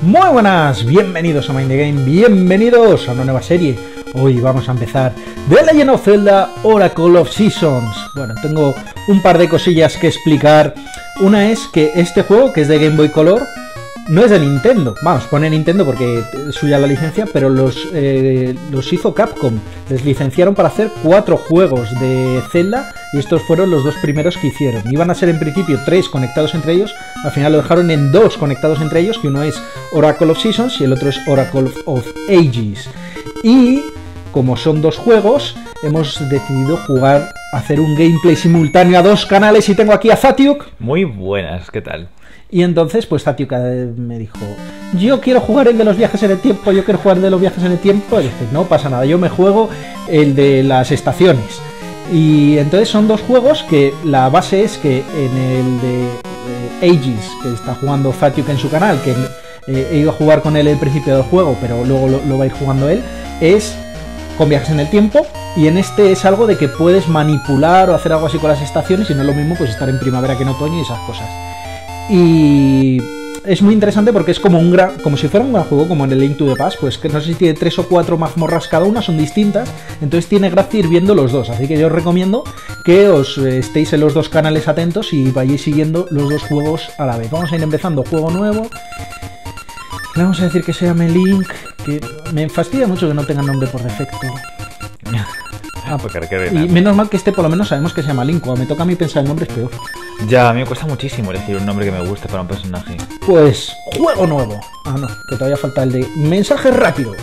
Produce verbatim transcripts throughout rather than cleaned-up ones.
Muy buenas, bienvenidos a Mind the Game, bienvenidos a una nueva serie. Hoy vamos a empezar The Legend of Zelda Oracle of Seasons. Bueno, tengo un par de cosillas que explicar. Una es que este juego, que es de Game Boy Color, no es de Nintendo. Vamos, pone Nintendo porque es suya la licencia, pero los, eh, los hizo Capcom. Les licenciaron para hacer cuatro juegos de Zelda y estos fueron los dos primeros que hicieron. Iban a ser en principio tres conectados entre ellos, al final lo dejaron en dos conectados entre ellos, que uno es Oracle of Seasons y el otro es Oracle of Ages. Y como son dos juegos, hemos decidido jugar, hacer un gameplay simultáneo a dos canales y tengo aquí a Zatiuk. Muy buenas, ¿qué tal? Y entonces, pues Zatiuk me dijo, yo quiero jugar el de los viajes en el tiempo, yo quiero jugar el de los viajes en el tiempo. Y dije, no pasa nada, yo me juego el de las estaciones. Y entonces son dos juegos que la base es que en el de eh, Ages, que está jugando Zatiuk en su canal, que eh, he ido a jugar con él el principio del juego, pero luego lo, lo va a ir jugando él, es con viajes en el tiempo. Y en este es algo de que puedes manipular o hacer algo así con las estaciones, y no es lo mismo pues estar en primavera que en otoño y esas cosas. Y es muy interesante porque es como un gran, como si fuera un gran juego, como en el Link to the Past, pues que no sé si tiene tres o cuatro mazmorras cada una, son distintas, entonces tiene gracia ir viendo los dos, así que yo os recomiendo que os estéis en los dos canales atentos y vayáis siguiendo los dos juegos a la vez. Vamos a ir empezando juego nuevo. Le vamos a decir que se llame Link, que me fastidia mucho que no tenga nombre por defecto. Ah, pues y menos mal que este por lo menos sabemos que se llama Link. Cuando me toca a mí pensar el nombre es peor. Ya, a mí me cuesta muchísimo elegir un nombre que me guste para un personaje. Pues, juego nuevo. Ah, no, que todavía falta el de mensajes rápidos.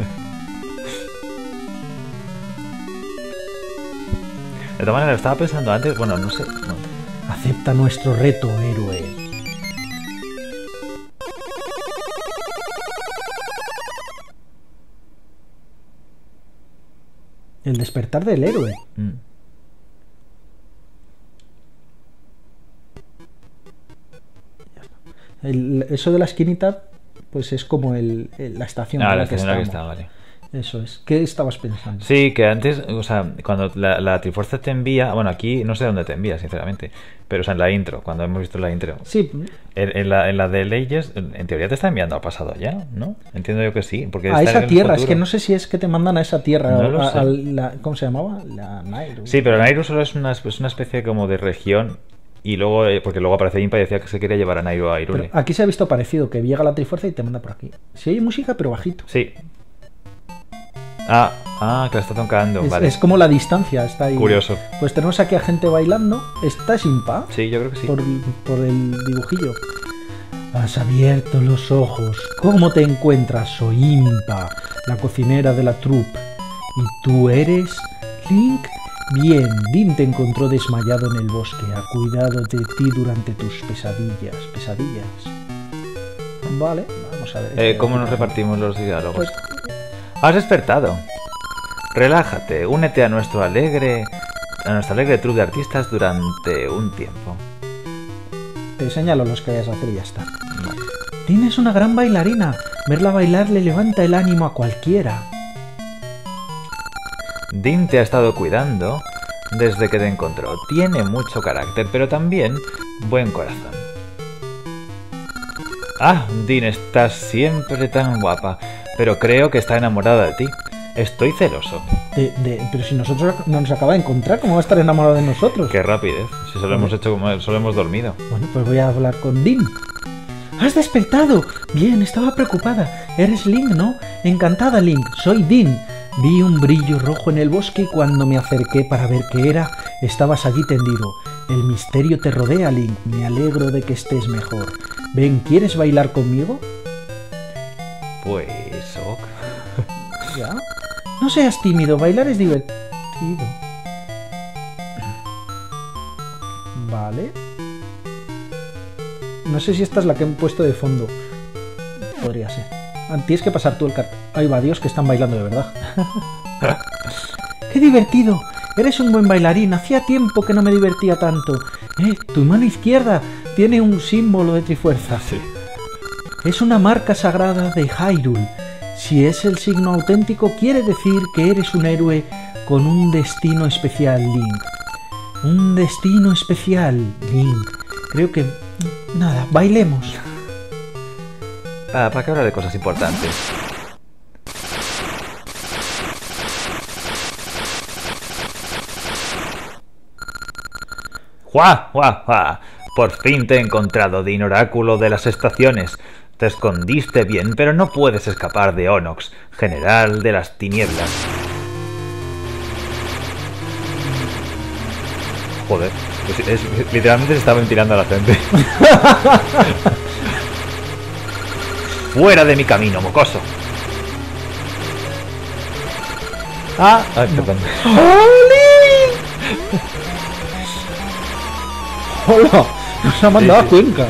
De todas maneras, estaba pensando antes, bueno, no sé. No. Acepta nuestro reto, héroe. El despertar del héroe. Mm. El, eso de la esquinita, pues es como el, el, la estación. Ah, en la, la que estación en la que está, vale. Eso es. ¿Qué estabas pensando? Sí, que antes, o sea, cuando la, la Trifuerza te envía, bueno, aquí no sé dónde te envía, sinceramente, pero o sea, en la intro, cuando hemos visto la intro. Sí. En, en, la, en la de Leyes, en teoría te está enviando a pasado ya, ¿no? Entiendo yo que sí. Porque a esa tierra, es que no sé si es que te mandan a esa tierra. No lo a, sé. a la, ¿Cómo se llamaba? La Nairu. Sí, pero Nairu solo es una, es una especie como de región. Y luego, porque luego aparece Impa y decía que se quería llevar a Nairu a Hyrule. Pero aquí se ha visto parecido, que llega la Trifuerza y te manda por aquí. Sí hay música, pero bajito. Sí. Ah, ah, que la está tocando, es, vale. Es como la distancia, está ahí. Curioso. Pues tenemos aquí a gente bailando. ¿Esta es Impa? Sí, yo creo que sí. Por, por el dibujillo. Has abierto los ojos. ¿Cómo te encuentras? Soy Impa, la cocinera de la troupe. ¿Y tú eres Link? Bien, Din te encontró desmayado en el bosque. Ha cuidado de ti durante tus pesadillas. Pesadillas. Vale, vamos a ver. Eh, ¿Cómo nos repartimos los diálogos? Pues... Has despertado. Relájate, únete a nuestro alegre, a nuestra alegre troupe de artistas durante un tiempo. Te señalo los que vayas a hacer y ya está. Vale. Din es una gran bailarina. Verla bailar le levanta el ánimo a cualquiera. Din te ha estado cuidando desde que te encontró. Tiene mucho carácter, pero también buen corazón. Ah, Din, estás siempre tan guapa, pero creo que está enamorada de ti. Estoy celoso. De, de, pero si nosotros no nos acaba de encontrar, ¿cómo va a estar enamorado de nosotros? Qué rapidez, si solo hemos hecho como solo hemos dormido. Bueno, pues voy a hablar con Din. ¡Has despertado! Bien, estaba preocupada. Eres Link, ¿no? Encantada, Link. Soy Din. Vi un brillo rojo en el bosque y cuando me acerqué para ver qué era, estabas allí tendido. El misterio te rodea, Link. Me alegro de que estés mejor. Ven, ¿quieres bailar conmigo? Pues... ok. ¿Ya? No seas tímido, bailar es divertido. Vale. No sé si esta es la que han puesto de fondo. Podría ser. Ah, tienes que pasar tú el cartel. Ahí va, Dios, que están bailando de verdad. ¡Qué divertido! Eres un buen bailarín. Hacía tiempo que no me divertía tanto. Eh, tu mano izquierda tiene un símbolo de Trifuerza. Sí. Es una marca sagrada de Hyrule. Si es el signo auténtico, quiere decir que eres un héroe con un destino especial, Link. Un destino especial, Link. Creo que... Nada, bailemos. Ah, ¿para qué hablar de cosas importantes? ¡Juá! ¡Juá! ¡Juá! Por fin te he encontrado, Din, oráculo de las estaciones. Te escondiste bien, pero no puedes escapar de Onox, general de las tinieblas. Joder, es, es, literalmente se está ventilando a la gente. ¡Fuera de mi camino, mocoso! Ah, Ay, perdón. ¡Hola! Nos ha mandado Sí, a sí. Cuenca.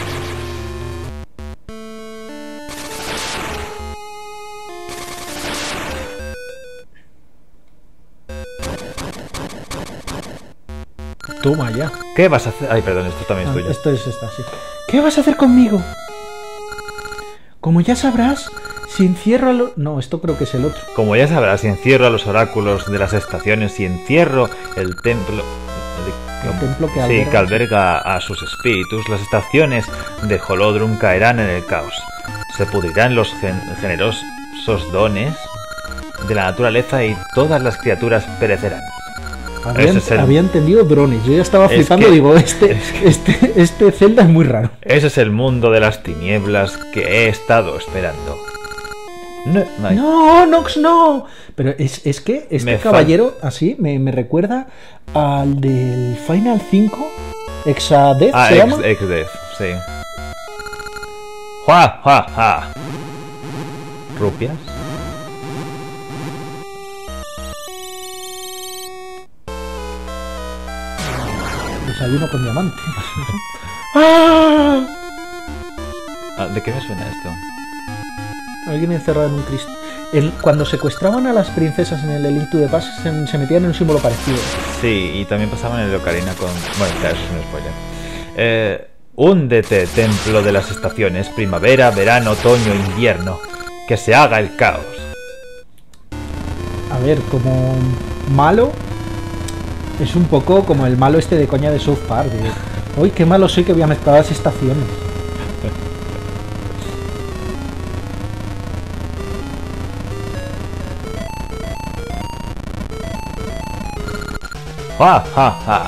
Toma ya. ¿Qué vas a hacer? Ay, perdón, esto también es Ah, tuyo. esto es esta, sí. ¿Qué vas a hacer conmigo? Como ya sabrás, si encierro a lo... No, esto creo que es el otro. Como ya sabrás, si encierro a los oráculos de las estaciones y encierro el templo... El templo que Sí, alberga- que alberga a sus espíritus, las estaciones de Holodrum caerán en el caos. Se pudrirán los gen- generosos dones de la naturaleza y todas las criaturas perecerán. Había, Ese es el- había entendido drones. Yo ya estaba Es flipando. que- Digo, este, es que- este, este Zelda es muy raro. Ese es el mundo de las tinieblas que he estado esperando. No, ay, No, Nox, no. Pero es, es que este Me fal- caballero así me, me recuerda al del Final cinco. Exadez Ah, se ex, llama. Exdeath, sí. ¡Jua, jua, ja! ¿Rupias? Desayuno con diamante. ¡Ah! Ah, ¿de qué me suena esto? Alguien encerrado en un Cristo. El- cuando secuestraban a las princesas en el A Link to the Past se, se metían en un símbolo parecido. Sí, y también pasaban en el Ocarina con... Bueno, claro, eso es un spoiler. Eh, húndete, templo de las estaciones, primavera, verano, otoño, invierno. Que se haga el caos. A ver, como malo, es un poco como el malo este de coña de South Park. De, uy, qué malo soy que voy a mezclar las estaciones. ¡Ja, ja, ja!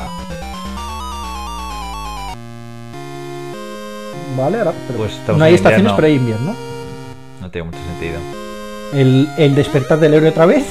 Vale, ahora, pero Pues estamos no hay en estaciones, invierno. pero hay invierno. No tiene mucho sentido. El, el despertar del héroe otra vez.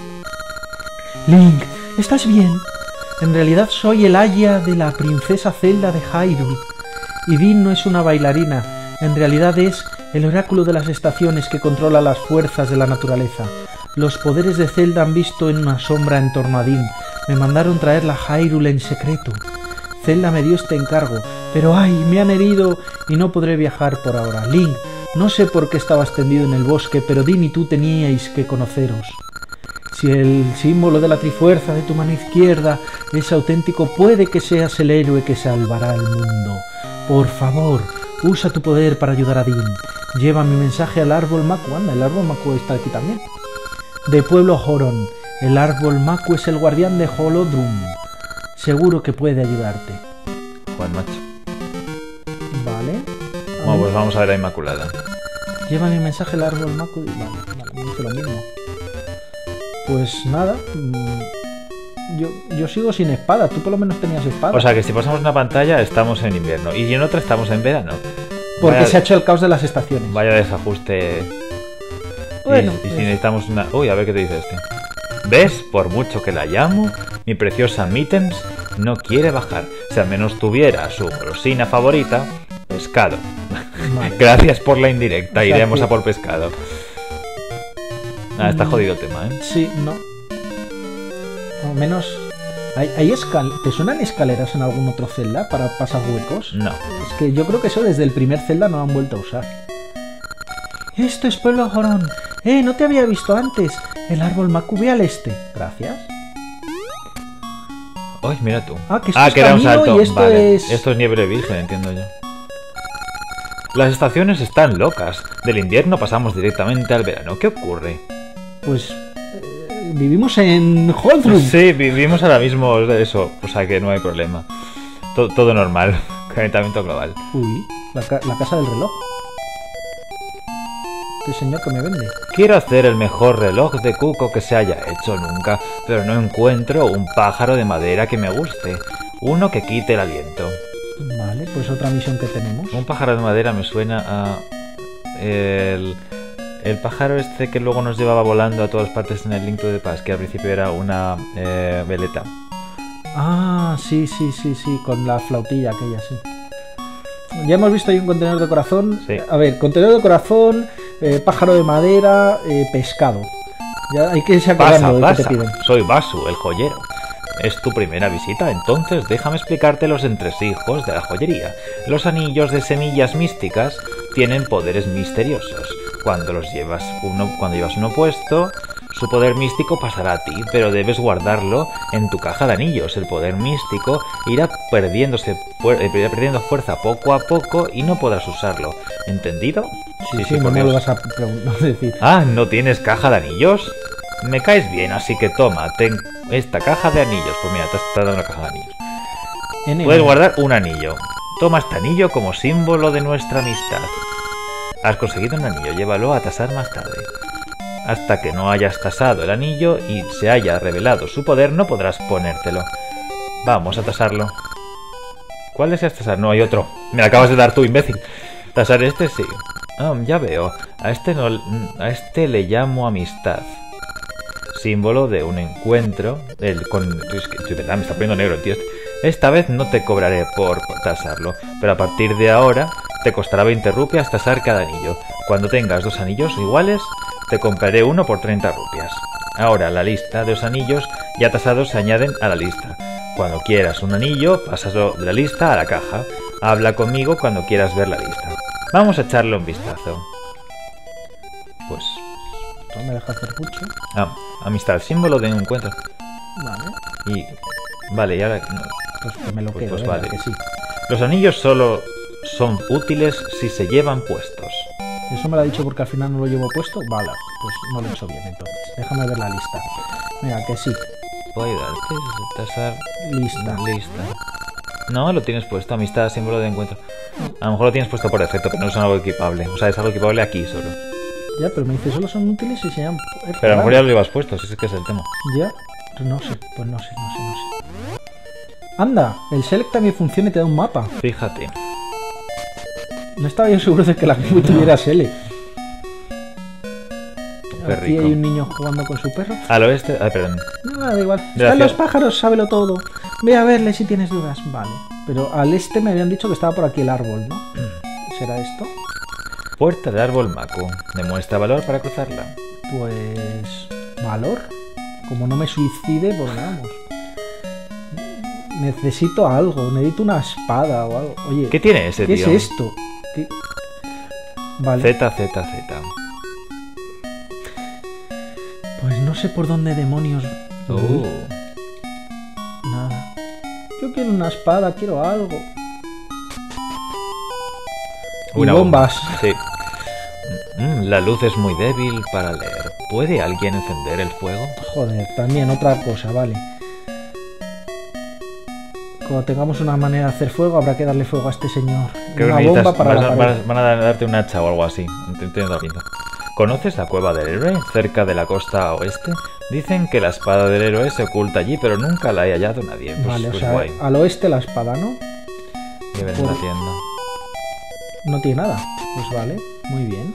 Link, ¿estás bien? En realidad soy el aya de la princesa Zelda de Hyrule. Y Din no es una bailarina. En realidad es el oráculo de las estaciones que controla las fuerzas de la naturaleza. Los poderes de Zelda han visto en una sombra en torno a Din. Me mandaron traerla a Hyrule en secreto. Zelda me dio este encargo, pero ay, me han herido y no podré viajar por ahora. Link, no sé por qué estabas tendido en el bosque, pero Din y tú teníais que conoceros. Si el símbolo de la trifuerza de tu mano izquierda es auténtico, puede que seas el héroe que salvará al mundo. Por favor, usa tu poder para ayudar a Din. Lleva mi mensaje al árbol Maku. Anda, el árbol Maku está aquí también. De Pueblo Horon. El árbol Maku es el guardián de Holodrum. Seguro que puede ayudarte. Juan, macho. Vale. Bueno, pues vamos a ver a Inmaculada. Lleva mi mensaje al árbol Maku. Vale, vale, me dice lo mismo. Pues nada. mm, Yo, yo sigo sin espada. Tú por lo menos tenías espada. O sea que si pasamos una pantalla estamos en invierno y en otra estamos en verano. Porque Vaya- se ha hecho el caos de las estaciones. Vaya desajuste. Bueno, y, y si es- necesitamos una... Uy, a ver qué te dice este. ¿Ves? Por mucho que la llamo, mi preciosa Mittens no quiere bajar. Si al menos tuviera su golosina favorita, pescado. Vale. Gracias por la indirecta, O sea iremos que- a por pescado. Ah, está Mm. jodido el tema, ¿eh? Sí, no. Al menos. ¿Hay, hay escal ¿Te suenan escaleras en algún otro Zelda para pasar huecos? No. Es que yo creo que eso desde el primer Zelda no han vuelto a usar. Esto es Pueblo Jorón. Eh, no te había visto antes. El árbol Maku ve al este. Gracias. Uy, mira tú. Ah, que esto es era un camino salto. y esto Vale. es- Esto es nieve virgen, entiendo yo. Las estaciones están locas. Del invierno pasamos directamente al verano. ¿Qué ocurre? Pues. eh, vivimos en Holdrum. Sí, vivimos ahora mismo eso, o sea que no hay problema. Todo, todo normal. Calentamiento global. Uy, la, ca- la casa del reloj. este señor que me vende? Quiero hacer el mejor reloj de cuco que se haya hecho nunca, pero no encuentro un pájaro de madera que me guste. Uno que quite el aliento. Vale, pues otra misión que tenemos. Un pájaro de madera me suena a... El, el pájaro este que luego nos llevaba volando a todas partes en el Link to the Past, que al principio era una eh, veleta. Ah, sí, sí, sí, sí, con la flautilla aquella, sí. Ya hemos visto ahí un contenedor de corazón. Sí. A ver, contenedor de corazón, eh, pájaro de madera, eh, pescado. Ya hay que irse acordando de Pasa, qué pasa. te piden. Soy Basu, el joyero. Es tu primera visita, entonces déjame explicarte los entresijos de la joyería. Los anillos de semillas místicas tienen poderes misteriosos. Cuando los llevas uno, cuando llevas uno puesto, su poder místico pasará a ti, pero debes guardarlo en tu caja de anillos. El poder místico irá perdiéndose, irá perdiendo fuerza poco a poco y no podrás usarlo. ¿Entendido? Sí, sí, no me lo vas a preguntar, decir. Ah, ¿no tienes caja de anillos? Me caes bien, así que toma, ten esta caja de anillos. Pues mira, te has dado una caja de anillos. En Puedes guardar un anillo. Toma este anillo como símbolo de nuestra amistad. Has conseguido un anillo, llévalo a tasar más tarde. Hasta que no hayas tasado el anillo y se haya revelado su poder, no podrás ponértelo. Vamos a tasarlo. ¿Cuál deseas tasar? No hay otro. Me lo acabas de dar tú, imbécil. Tasar este sí. Ah, ya veo. A este no, a este le llamo amistad. Símbolo de un encuentro. El, con, es que, de verdad, me está poniendo negro el tío este. Esta vez no te cobraré por tasarlo, pero a partir de ahora te costará veinte rupias tasar cada anillo. Cuando tengas dos anillos iguales, te compraré uno por treinta rupias. Ahora la lista de los anillos ya tasados se añaden a la lista. Cuando quieras un anillo, pásalo de la lista a la caja. Habla conmigo cuando quieras ver la lista. Vamos a echarle un vistazo. Pues... ¿No me deja hacer mucho? Ah, amistad, símbolo de un encuentro. Vale. Y... Vale, y ahora... No. Pues que me lo Pues, quedo, pues venga, vale. que sí. Los anillos solo son útiles si se llevan puestos. Eso me lo ha dicho porque al final no lo llevo puesto. Vale, pues no lo he hecho bien entonces. Déjame ver la lista. Venga, que sí. Voy a ayudarte. Tasar... Lista. Lista. No, lo tienes puesto. Amistad, símbolo de encuentro. A lo mejor lo tienes puesto por defecto, pero no es algo equipable. O sea, es algo equipable aquí solo. Ya, pero me dice solo son útiles y se llaman... Pero a lo mejor ya lo llevas puesto, si es que es el tema. Ya, no sé, pues no sé, no sé, no sé. Anda, el Select también funciona y te da un mapa. Fíjate. No estaba yo seguro de que la Q tuviera Select. Qué Aquí rico. hay un niño jugando con su perro. Al oeste... Ay, perdón. No, da igual. De la Están los ciudad- pájaros, sábelo todo. Ve a verle si tienes dudas. Vale. Pero al este me habían dicho que estaba por aquí el árbol, ¿no? ¿Será esto? Puerta de árbol maco. Demuestra valor para cruzarla. Pues... ¿valor? Como no me suicide, pues vamos. Necesito algo. Necesito una espada o algo. Oye, ¿Qué tiene ese ¿qué tío? es esto? ¿Qué? Vale. Z, Z, Z. Pues no sé por dónde demonios... Uh. voy. Nada. Yo quiero una espada, quiero algo. Y Una bombas. bomba. Sí. Mm, la luz es muy débil para leer. ¿Puede alguien encender el fuego? Joder, también otra cosa, vale. Cuando tengamos una manera de hacer fuego, habrá que darle fuego a este señor. Creo que Una necesitas- bomba para vas la a- pared. vas- van a darte un hacha o algo así. Entiendo la pinta. ¿Conoces la cueva del héroe, cerca de la costa oeste? Dicen que la espada del héroe se oculta allí, pero nunca la ha hallado nadie. Pues, Vale, o pues sea, guay. al oeste la espada, ¿no? Que ven en por- la tienda. No tiene nada. Pues vale, muy bien.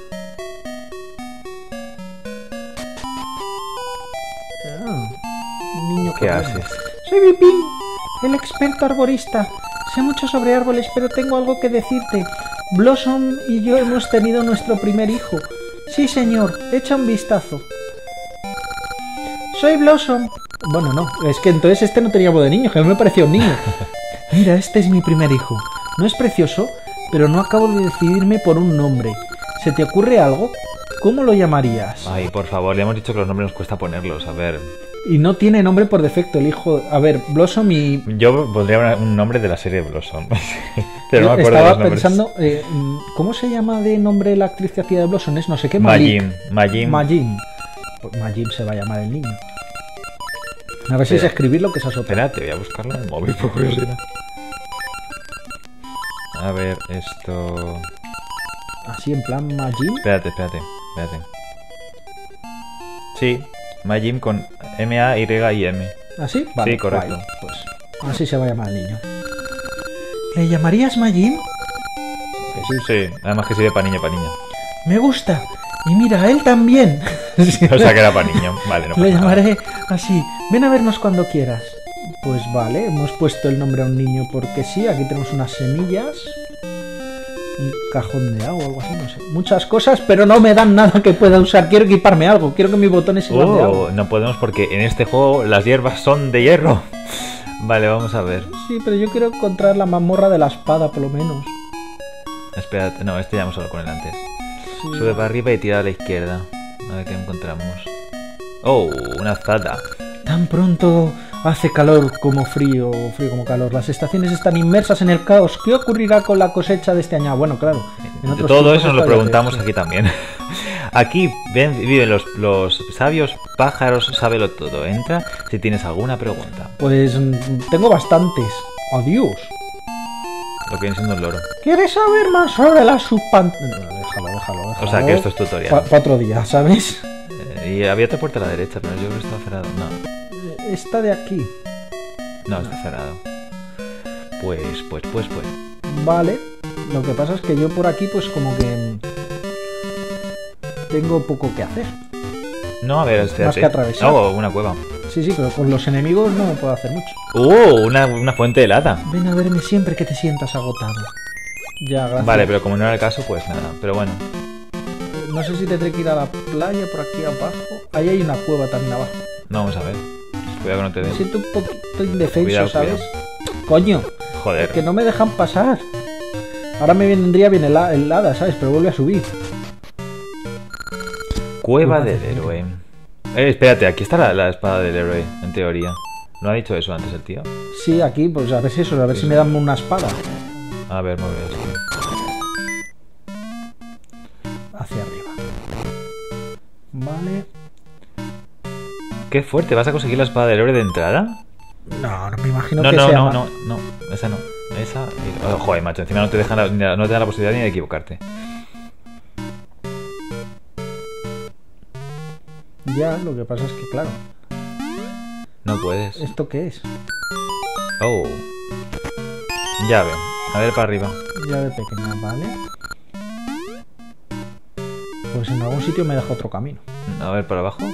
Ah, un niño ¿Qué corriendo. haces? Soy Vipin, el experto arborista. Sé mucho sobre árboles, pero tengo algo que decirte. Blossom y yo hemos tenido nuestro primer hijo. Sí, señor, echa un vistazo. Soy Blossom. Bueno, no, es que entonces este no tenía voz de niño, que no me parecía un niño. Mira, este es mi primer hijo. No es precioso, pero no acabo de decidirme por un nombre. ¿Se te ocurre algo? ¿Cómo lo llamarías? Ay, por favor, le hemos dicho que los nombres nos cuesta ponerlos. A ver, Y no tiene nombre por defecto el hijo. A ver, Blossom y... yo pondría una- un nombre de la serie Blossom. Pero no Yo me acuerdo de estaba los nombres. pensando, eh, ¿cómo se llama de nombre la actriz que hacía de Blossom? Es no sé qué, Malik. Majin. Majin. Majin. Pues Majin se va a llamar el niño. A ver si es Espera. escribirlo que se otra. Espérate, voy a buscarlo en el móvil por curiosidad. A ver, esto... Así en plan Majin. Espérate, espérate, espérate. Sí, Majin con M A Y I M. ¿Así? Vale, sí, correcto. Guay. Pues así se va a llamar el niño. ¿Le llamarías Majin? Que sí. Sí, además que sirve para niño, para niña. Me gusta. Y mira, él también. O sea que era para niño. Vale, no pasa Le llamaré nada. así. Ven a vernos cuando quieras. Pues vale, hemos puesto el nombre a un niño porque sí. Aquí tenemos unas semillas. Un cajón de agua o algo así, no sé. Muchas cosas, pero no me dan nada que pueda usar. Quiero equiparme algo. Quiero que mis botones sirvan de algo. Oh, no podemos porque en este juego las hierbas son de hierro. Vale, vamos a ver. Sí, pero yo quiero encontrar la mazmorra de la espada, por lo menos. Espérate, no, este ya hemos hablado con él antes. Sí. Sube para arriba y tira a la izquierda. A ver qué encontramos. Oh, una azada. Tan pronto hace calor como frío, frío como calor. Las estaciones están inmersas en el caos. ¿Qué ocurrirá con la cosecha de este año? Bueno, claro. en De otros todo tiempos eso nos lo esto había preguntamos hecho. aquí también. Aquí ven, viven los, los sabios pájaros, sábelo todo. Entra si tienes alguna pregunta. Pues mm, tengo bastantes. Adiós. Lo que viene siendo un loro. ¿Quieres saber más sobre la subpan... No, déjalo, déjalo, déjalo. O sea que esto es tutorial. Pa- pa' otro día, ¿sabes? Eh, y había otra puerta a la derecha, pero yo creo que está cerrado. No, Esta de aquí. no, está cerrado. Pues, pues, pues, pues. Vale. Lo que pasa es que yo por aquí, pues como que... tengo poco que hacer. No, a ver, espérate. que atravesar. Oh, una cueva. Sí, sí, pero con los enemigos no puedo hacer mucho. ¡Uh! Una, una fuente helada. Ven a verme siempre que te sientas agotado. Ya, gracias. Vale, pero como no era el caso, pues nada. Pero bueno. No sé si tendré que ir a la playa por aquí abajo. Ahí hay una cueva también abajo. No, vamos a ver. Cuidado que no te Me den. siento un poquito indefenso, Cuidado, ¿sabes? cuidado. Coño, Joder. que no me dejan pasar. Ahora me vendría bien el helada, ¿sabes? Pero vuelve a subir. Cueva del héroe. Eh, espérate, aquí está la, la espada del héroe, en teoría. ¿No ha dicho eso antes el tío? Sí, aquí, pues a ver si eso, a ver si me dan una espada. A ver, mueve esto. Hacia arriba. Vale. Qué fuerte, ¿vas a conseguir la espada del héroe de entrada? No, no me imagino No, que no, sea. no, ma- no, no, esa no. Esa. Oh, joder, macho, encima no te dejan la, no te dan la posibilidad ni de equivocarte. Ya, lo que pasa es que, claro. No puedes. ¿Esto qué es? Oh. Llave. A ver para arriba. Llave pequeña, vale. Pues en algún sitio me deja otro camino. A ver para abajo.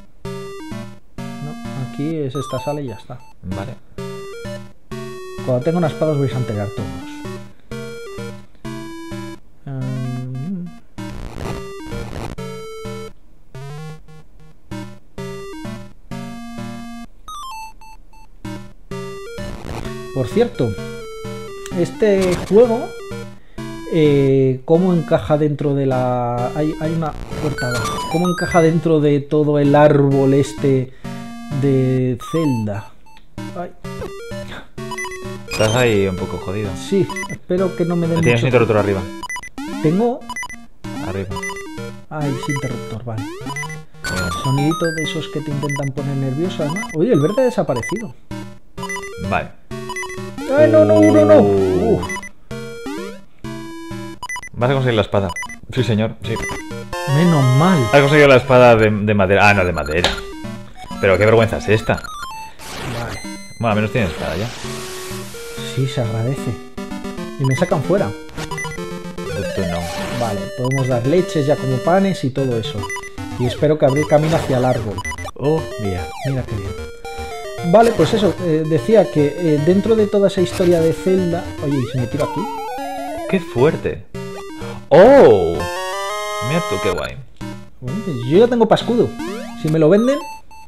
No, aquí es esta sala y ya está. Vale. Cuando tenga una espada os vais a enterar todos. Um, Por cierto, este juego, eh, ¿cómo encaja dentro de la... Hay, hay una puerta abajo. ¿Cómo encaja dentro de todo el árbol este de Zelda? Ay, Estás ahí un poco jodido. sí, espero que no me den Tienes mucho... un interruptor arriba. Tengo... Arriba. Ay, sí, interruptor, vale. Bien. Sonidito de esos que te intentan poner nervioso, además. Oye, el verde ha desaparecido. Vale. ¡Ay, no, no, no, no! Uh. Uf, Vas a conseguir la espada. Sí, señor. Sí. menos mal. Has conseguido la espada de, de madera. Ah, no, de madera. Pero qué vergüenza es esta. Vale. Bueno, al menos tienes espada ya. Sí, se agradece. Y me sacan fuera. Tú no. Vale, podemos dar leches ya como panes y todo eso. Y espero que abrir camino hacia el árbol. Oh, mira. Mira qué bien. Vale, pues eso, eh, decía que eh, dentro de toda esa historia de Zelda... Oye, ¿y si me tiro aquí? ¡Qué fuerte! ¡Oh! Mira tú, qué guay. Bueno, pues yo ya tengo para escudo. Si me lo venden...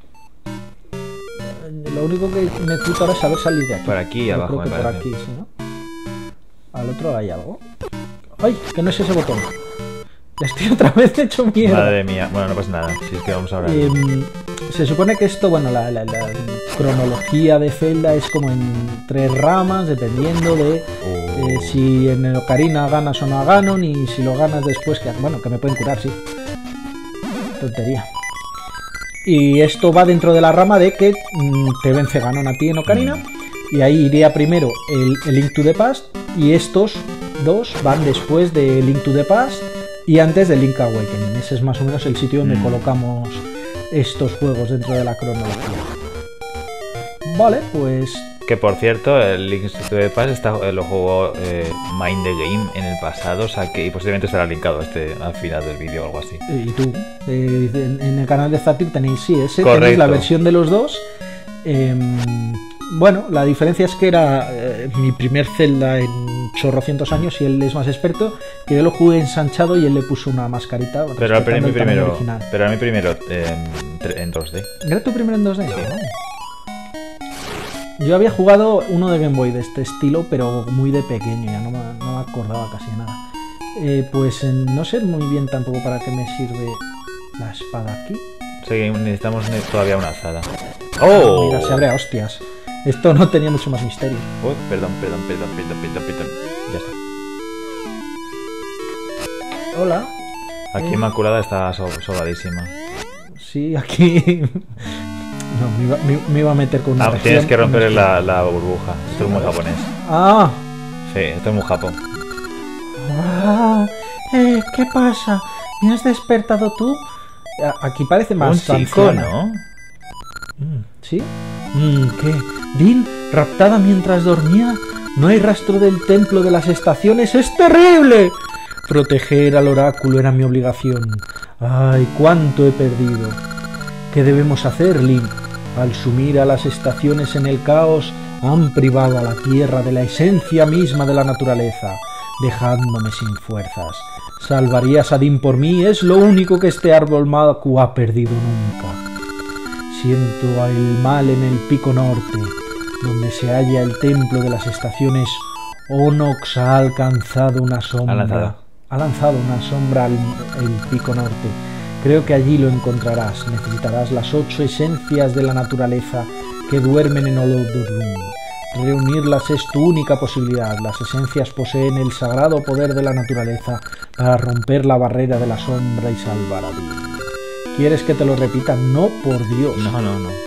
eh, Lo único que necesito ahora es saber salir de aquí. Por aquí Yo abajo, creo que me por parece. aquí, ¿sí, no? Al otro hay algo. ¡Ay! Que no es ese botón. Ya estoy otra vez hecho mierda. Madre mía. Bueno, no pasa nada. Si es que vamos ahora. Eh, se supone que esto, bueno, la, la- la cronología de Zelda es como en tres ramas, dependiendo de Oh. eh, si en el Ocarina ganas o no a Ganon, y si lo ganas después, que bueno, que me pueden curar, sí. Tontería. Y esto va dentro de la rama de que mm, te vence Ganon a ti en Ocarina, y ahí iría primero el, el Link to the Past, y estos dos van después de Link to the Past, y antes de Link Awakening. Ese es más o menos el sitio donde Mm. colocamos estos juegos dentro de la cronología. Vale, pues Que por cierto, el Link's to the Past está, eh, lo jugó eh, Mind the Game en el pasado, o sea que y posiblemente estará linkado este al final del vídeo o algo así. y tú, eh, en, en el canal de Zapping tenéis, sí, ese Correcto. tenéis la versión de los dos. Em, bueno, la diferencia es que era eh, mi primer Zelda en chorrocientos años y él es más experto, que yo lo jugué ensanchado y él le puso una mascarita. Pero al respetando mi el tamaño primero, original. pero a mi primero eh, en tre- en dos D. ¿Era tu primero en dos D? Sí. Ah. Yo había jugado uno de Game Boy de este estilo, pero muy de pequeño, ya no me, no me acordaba casi de nada. Eh, pues eh, no sé muy bien tampoco para qué me sirve la espada aquí. Sí, necesitamos ne- todavía una azada. ¡Oh! Mira, se abre a hostias. Esto no tenía mucho más misterio. Uy, perdón, perdón, perdón, perdón, perdón, perdón. Ya está. Hola. Aquí Eh. Inmaculada está so- sobradísima. Sí, aquí... No, me iba, me- me iba a meter con una Ah, región. tienes que romper No sé. la, la burbuja. Esto es muy japonés. Ah, Sí, esto es muy japón. ah, eh, ¿qué pasa? ¿Me has despertado tú? A- Aquí parece más Un chico, anciana. ¿no? Mm, ¿Sí? Mm, ¿Qué? ¿Din raptada mientras dormía? ¿No hay rastro del templo de las estaciones? ¡Es terrible! Proteger al oráculo era mi obligación. ¡Ay, cuánto he perdido! ¿Qué debemos hacer, Link? Al sumir a las estaciones en el caos, han privado a la tierra de la esencia misma de la naturaleza, dejándome sin fuerzas. ¿Salvarías a Din por mí? Es lo único que este árbol Maku ha perdido nunca. Siento el mal en el pico norte, donde se halla el templo de las estaciones. Onox ha alcanzado una sombra. Ha lanzado. Ha lanzado una sombra al el pico norte. Creo que allí lo encontrarás. Necesitarás las ocho esencias de la naturaleza que duermen en Holodrum. Reunirlas es tu única posibilidad. Las esencias poseen el sagrado poder de la naturaleza para romper la barrera de la sombra y salvar a Din. ¿Quieres que te lo repita? No, por Dios. No, no, no.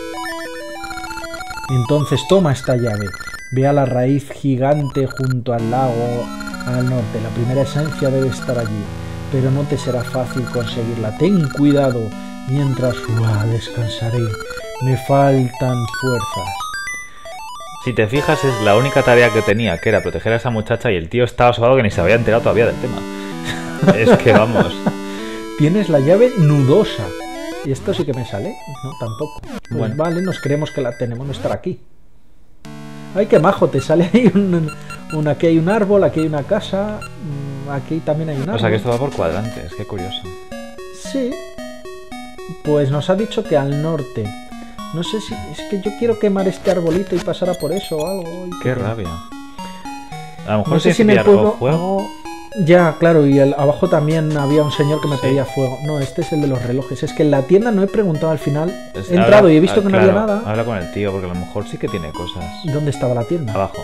Entonces toma esta llave. Ve a la raíz gigante junto al lago al norte. La primera esencia debe estar allí, pero no te será fácil conseguirla. Ten cuidado mientras uah, descansaré. Me faltan fuerzas. Si te fijas, es la única tarea que tenía, que era proteger a esa muchacha, y el tío estaba sobado que ni se había enterado todavía del tema. Es que vamos. Tienes la llave nudosa. ¿Y esto sí que me sale? No, tampoco. Pues Bueno. vale, nos creemos que la tenemos, no estar aquí. Ay, qué majo, te sale ahí un, un- aquí hay un árbol, aquí hay una casa, mm, aquí también hay un árbol. O sea que esto va por cuadrantes, qué curioso. Sí. Pues nos ha dicho que al norte. No sé si... Es que yo quiero quemar este arbolito y pasar a por eso o algo. y- Qué rabia. A lo mejor No sé tienes si en que el pillar o pueblo... fuego. o- Ya, claro, y el- abajo también había un señor que me Sí. pedía fuego. No, este es el de los relojes. Es que en la tienda no he preguntado al final. Es- He entrado habla- y he visto ah, que no claro, había nada. Habla con el tío, porque a lo mejor sí que tiene cosas. ¿Dónde estaba la tienda? Abajo.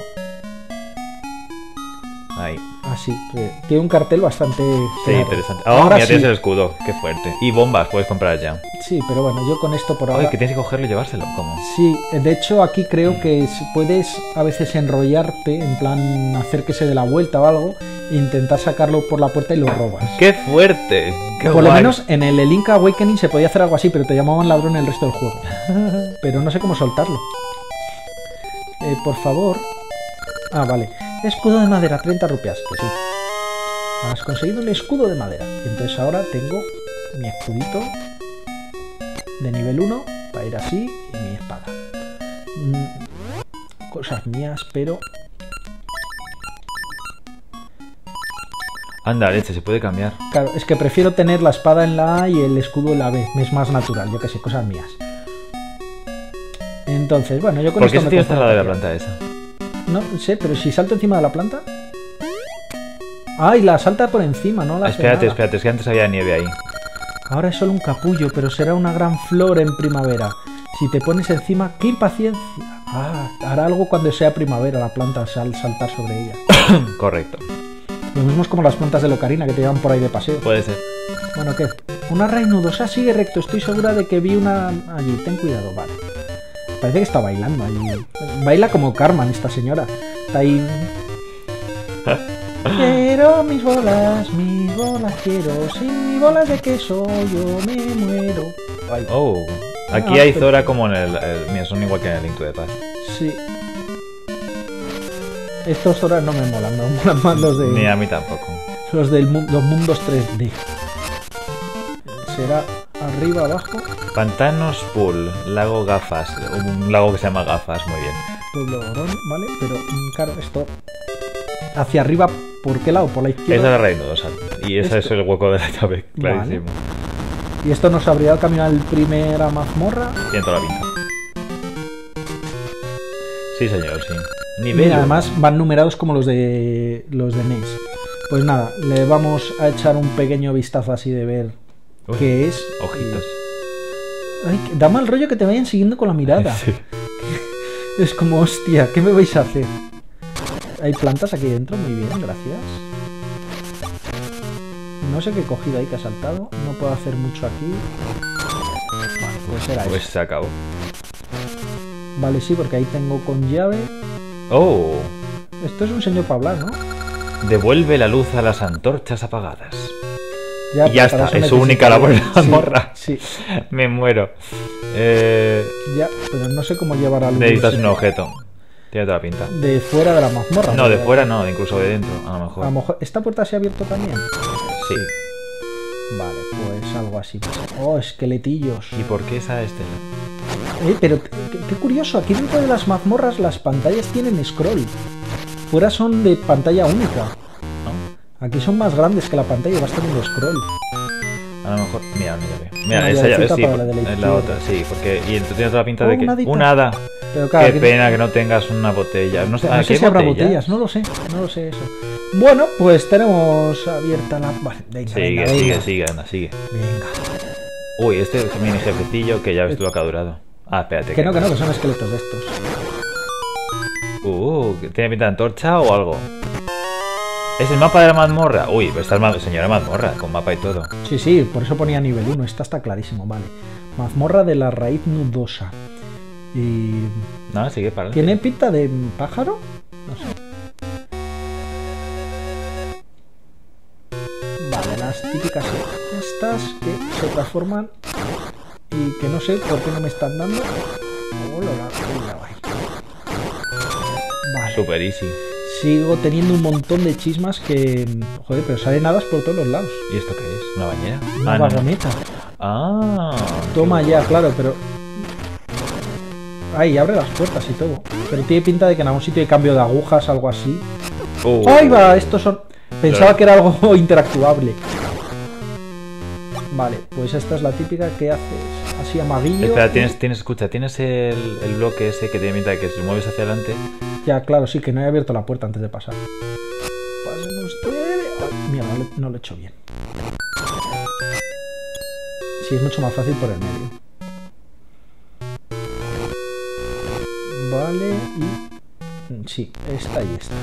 Ahí. Ah, sí. que tiene un cartel bastante... Sí, claro. interesante. Oh, Ahora mira, sí. tienes el escudo, qué fuerte. Y bombas puedes comprar ya. Sí, pero bueno, yo con esto por ahora... Oye, que tienes que cogerlo y llevárselo. ¿Cómo? Sí, de hecho aquí creo que s- puedes a veces enrollarte, en plan hacer que se dé la vuelta o algo, e intentar sacarlo por la puerta y lo robas. ¡Qué fuerte! ¡Qué Por lo guay! menos en el Link Awakening se podía hacer algo así, pero te llamaban ladrón el resto del juego. Pero no sé cómo soltarlo. Eh, por favor... Ah, vale. Escudo de madera, treinta rupias. Que sí. Has conseguido el escudo de madera. Y entonces ahora tengo mi escudito de nivel uno para ir así y mi espada. Mm, cosas mías, pero... Anda, leche, se puede cambiar. Claro, es que prefiero tener la espada en la A y el escudo en la B. Me es más natural, yo que sé, cosas mías. Entonces, bueno, yo con ¿Por qué esto ese me tío está al lado de la conformaría. planta esa? No sé, pero si salto encima de la planta... ¡Ay, la salta por encima, no la hace Espérate, nada! espérate, es que antes había nieve ahí. Ahora es solo un capullo, pero será una gran flor en primavera. Si te pones encima, ¡qué impaciencia! Ah, hará algo cuando sea primavera la planta al saltar sobre ella. Correcto. Lo mismo es como las plantas de Locarina que te llevan por ahí de paseo. Puede ser. Bueno, ¿qué? Una raíz nudosa, sigue recto. Estoy segura de que vi una allí. Ten cuidado, vale. Parece que está bailando allí. Baila como Carmen esta señora. Está ahí... Quiero mis bolas, mis bolas quiero. Sin mis bolas de queso yo me muero. Ay. Oh, aquí Ah, hay pero- Zora como en el, el... Mira, son igual que en el Link to the Past. Sí. Estos horas no me molan, me molan más los Ni de a mí tampoco. los del mu- los mundos tres D. Será arriba, abajo, Pantanos Pool, lago Gafas. Un lago que se llama Gafas, muy bien. pueblo Orón, ¿vale? Pero mm, claro, esto hacia arriba, ¿por qué lado? Por la Esa es izquierda. la raíz nudosa. Y ese Esto- es el hueco de la llave, clarísimo. Y esto nos abrirá el camino al primera mazmorra. Tiene toda la pinta. Sí, señor, sí. Nivel Mira, uno. además van numerados como los de los de N E S. Pues nada, le vamos a echar un pequeño vistazo así de ver Uy, qué es. Ojitos. Y- Ay, da mal rollo que te vayan siguiendo con la mirada. Sí. Es como, hostia, ¿qué me vais a hacer? Hay plantas aquí dentro, muy bien, gracias. No sé qué he cogido ahí que ha saltado. No puedo hacer mucho aquí. Vale, pues era Pues eso. se acabó. Vale, sí, porque ahí tengo con llave. Oh, Esto es un señor para hablar, ¿no? devuelve la luz a las antorchas apagadas. Ya, Y ya pero para está, eso es su necesito- única labor en la Sí, mazmorra. Sí, Me muero. Eh, ya, pero no sé cómo llevar a luz. necesitas un sitio. objeto. Tiene toda la pinta. De fuera de la mazmorra. No, de ¿verdad? fuera no, incluso de dentro, a lo mejor. A lo mejor. ¿Esta puerta se ha abierto también? Sí. Vale, pues algo así. Oh, esqueletillos. ¿Y por qué esa este? Eh, pero qué, qué curioso, aquí dentro de las mazmorras las pantallas tienen scroll. Fuera son de pantalla única. ¿No? Aquí son más grandes que la pantalla y vas teniendo scroll. A lo mejor. Mira, una llave. Mira, Una esa llave llavecita sí, para la de la es la izquierda. otra, sí, porque. Y entonces tiene toda la pinta Oh, de que. una hadita. Un hada. Pero claro, Qué aquí- pena que no tengas una botella. No sé, no ¿ah, sé qué si habrá botellas? botellas, no lo sé, no lo sé eso. Bueno, pues tenemos abierta la... Vale, venga, Sigue, venga, sigue, venga. sigue, anda, sigue. Venga. Uy, este mini jefecillo que ya ves tú lo que ha durado. Ah, espérate. Que no, que no, que son esqueletos de estos. Uh, ¿tiene pinta de antorcha o algo? ¿Es el mapa de la mazmorra? Uy, esta es ma- señora mazmorra, con mapa y todo. Sí, sí, por eso ponía nivel uno, esta está clarísimo, vale. Mazmorra de la raíz nudosa. Y... No, sigue para adelante. ¿Tiene pinta de pájaro? No sé. Vale, las típicas estas que se transforman y que no sé por qué no me están dando. Oh, la, la, la, la. Vale. Super easy. Sigo teniendo un montón de chismas que... Joder, pero salen hadas por todos los lados. ¿Y esto qué es? ¿Una bañera? Una Ah, no, no. vagoneta. Ah. Toma ya, claro, pero... Ahí, abre las puertas y todo. Pero tiene pinta de que en algún sitio hay cambio de agujas, algo así. Uh. ¡Ahí va! Estos son... Pensaba Claro. que era algo interactuable. Vale, pues esta es la típica que haces así amaguillo. Espera, tienes, tienes, escucha, tienes el, el bloque ese que tiene pinta de que si mueves hacia adelante. Ya, claro, sí, que no he abierto la puerta antes de pasar. Pasen ustedes... Ay, mierda, no, le- no lo he hecho bien. Sí, es mucho más fácil por el medio. Vale, y... Sí, esta y esta.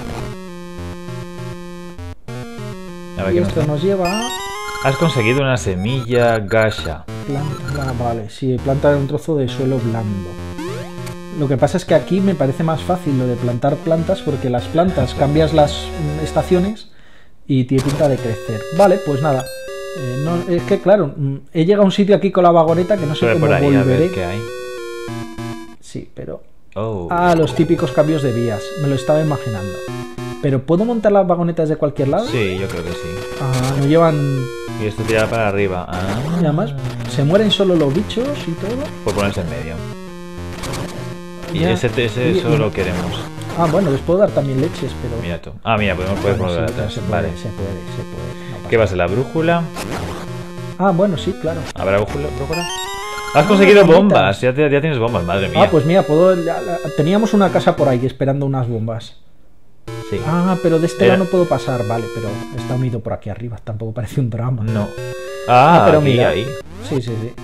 A ver Y qué nos esto da. nos lleva a... Has conseguido una semilla gasha. Planta, vale, sí, planta un trozo de suelo blando. Lo que pasa es que aquí me parece más fácil lo de plantar plantas porque las plantas cambias las mm, estaciones y tiene pinta de crecer. Vale, pues nada. Eh, no, es que claro, mm, he llegado a un sitio aquí con la vagoneta que no sé Sube cómo por ahí a volveré. ver qué hay. Sí, pero... Oh. Ah, los típicos cambios de vías. Me lo estaba imaginando. Pero ¿puedo montar las vagonetas de cualquier lado? Sí, yo creo que sí. Ah, no llevan... Y esto tira para arriba. Ah. Y además, se mueren solo los bichos y todo. Por ponerse en medio. Y Ya. ese, ese Y- eso y- lo queremos. Ah, bueno, les puedo dar también leches, pero... Mira tú. Ah, mira, podemos poder Bueno, ponerlo sí, atrás. se puede, Vale. se puede, se puede. no pasa ¿Qué va a ser? ¿La brújula? Ah, bueno, sí, claro. ¿Habrá brújula? brújula? Has conseguido bonitas. bombas. Ya, te- ya tienes bombas, madre mía. Ah, pues mira, puedo. ya- la- teníamos una casa por ahí esperando unas bombas. Sí. Ah, pero de este Era- lado no puedo pasar, vale, pero está unido por aquí arriba, tampoco parece un drama. No. Ah, pero aquí, mira. ahí. Sí, sí, sí.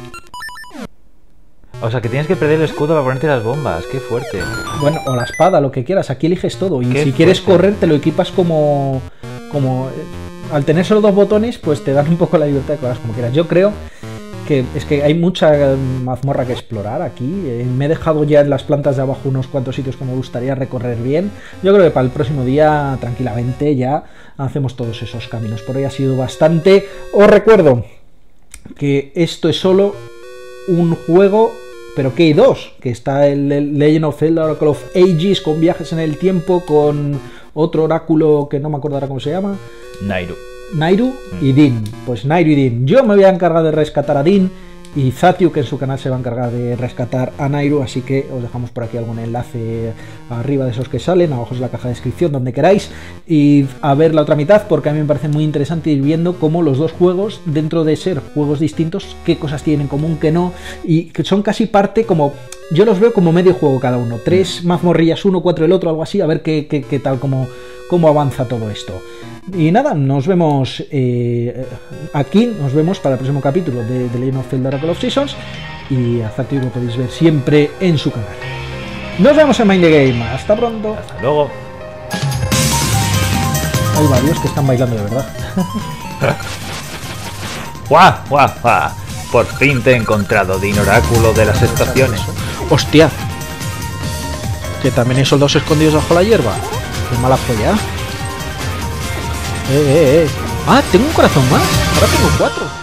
O sea, que tienes que perder el escudo para ponerte las bombas. Qué fuerte. Bueno, o la espada, lo que quieras, aquí eliges todo. Y Qué si quieres fuerte. correr, te lo equipas como. como. eh, Al tener solo dos botones, pues te dan un poco la libertad de que lo hagas como quieras. Yo creo que, es que hay mucha mazmorra que explorar aquí. Eh, me he dejado ya en las plantas de abajo unos cuantos sitios que me gustaría recorrer bien. Yo creo que para el próximo día, tranquilamente, ya hacemos todos esos caminos. Por hoy ha sido bastante. Os recuerdo que esto es solo un juego, pero que hay dos, que está el, el Legend of Zelda Oracle of Ages, con viajes en el tiempo, con otro oráculo que no me acuerdo ahora cómo se llama. Nairu. Nairu Mm. y Din. Pues Nairu y Din. Yo me voy a encargar de rescatar a Din, y Zatiu, que en su canal se va a encargar de rescatar a Nairu, así que os dejamos por aquí algún enlace arriba de esos que salen, abajo es la caja de descripción, donde queráis, y a ver la otra mitad, porque a mí me parece muy interesante ir viendo cómo los dos juegos, dentro de ser juegos distintos, qué cosas tienen en común, qué no, y que son casi parte como... Yo los veo como medio juego cada uno, tres mazmorrillas uno, cuatro el otro, algo así, a ver qué, qué, qué tal, cómo, cómo avanza todo esto. Y nada, nos vemos eh, aquí, nos vemos para el próximo capítulo de The Legend of Zelda Oracle of Seasons, y a Zatiu lo podéis ver siempre en su canal. Nos vemos en Mind the Game, hasta pronto. Hasta luego. Hay varios que están bailando de verdad. ¡Guau, guau, guau! Por fin te he encontrado, Din, oráculo de las estaciones. ¡Hostia! Que también hay soldados escondidos bajo la hierba. ¡Qué mala polla! Eh, eh, eh. Ah, tengo un corazón más. Ahora tengo cuatro.